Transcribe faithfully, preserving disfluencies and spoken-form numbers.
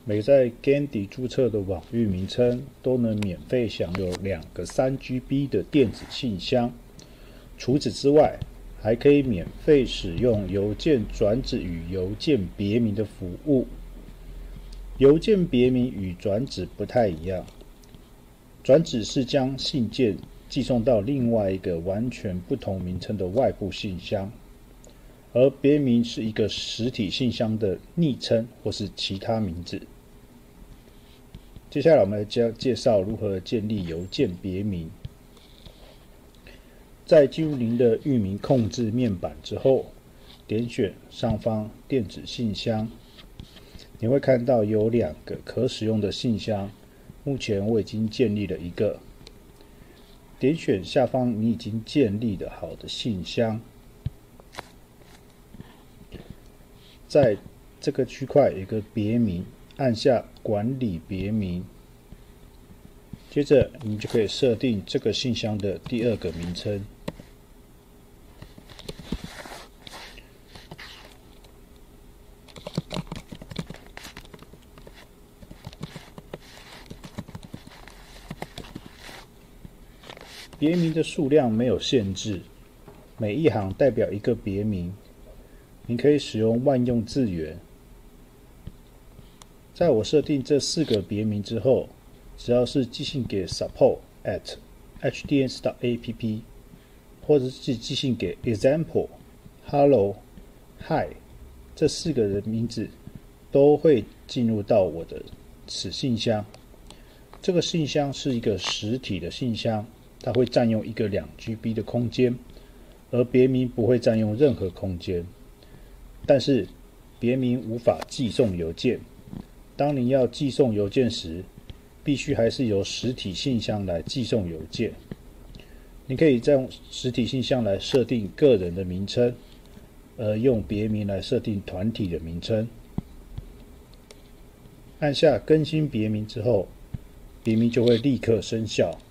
每在 Gandy 注册的网域名称都能免费享有两个 三 G B 的电子信箱。除此之外，还可以免费使用邮件转址与邮件别名的服务。邮件别名与转址不太一样，转址是将信件寄送到另外一个完全不同名称的外部信箱，而别名是一个实体信箱的昵称或是其他名字。接下来我们来介绍如何建立邮件别名。在进入您的域名控制面板之后，点选上方电子信箱，你会看到有两个可使用的信箱，目前我已经建立了一个。点选下方你已经建立的好的信箱，在这个区块有一个别名，按下管理别名，接着你就可以设定这个信箱的第二个名称。别名的数量没有限制，每一行代表一个别名，您可以使用万用字元。在我设定这四个别名之后，只要是寄信给 support at h d n s dot a p p 或者是寄信给 example、hello、hi 这四个人名字，都会进入到我的此信箱。这个信箱是一个实体的信箱，它会占用一个两 G B 的空间，而别名不会占用任何空间。但是别名无法寄送邮件，当您要寄送邮件时，必须还是由实体信箱来寄送邮件。你可以再用实体信箱来设定个人的名称，而用别名来设定团体的名称。按下更新别名之后，别名就会立刻生效。